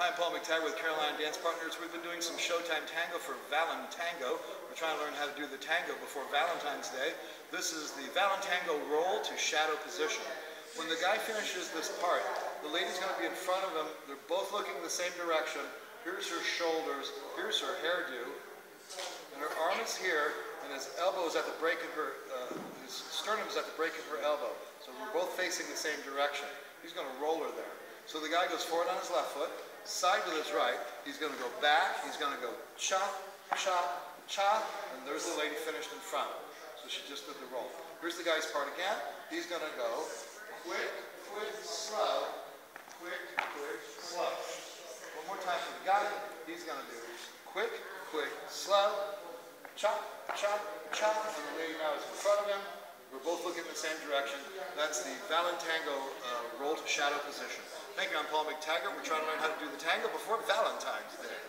Hi, I'm Paul McTaggart with Carolina Dance Partners. We've been doing some Showtime tango for ValenTango. We're trying to learn how to do the tango before Valentine's Day. This is the ValenTango roll to shadow position. When the guy finishes this part, the lady's going to be in front of him. They're both looking the same direction. Here's her shoulders, here's her hairdo, and her arm is here, and his elbow is at the break of her, his sternum is at the break of her elbow. So we're both facing the same direction. He's going to roll her there. So the guy goes forward on his left foot, side with his right. He's going to go back. He's going to go chop, chop, chop, and there's the lady finished in front. So she just did the roll. Here's the guy's part again. He's going to go quick, quick, slow, quick, quick, slow. One more time for the guy. He's going to do quick, quick, slow, chop, chop, chop, and the lady now is in front of him. We're both looking in the same direction. That's the ValenTango roll to shadow position. Thank you, I'm Paul McTaggart. We're trying to learn how to do the tango before Valentine's Day.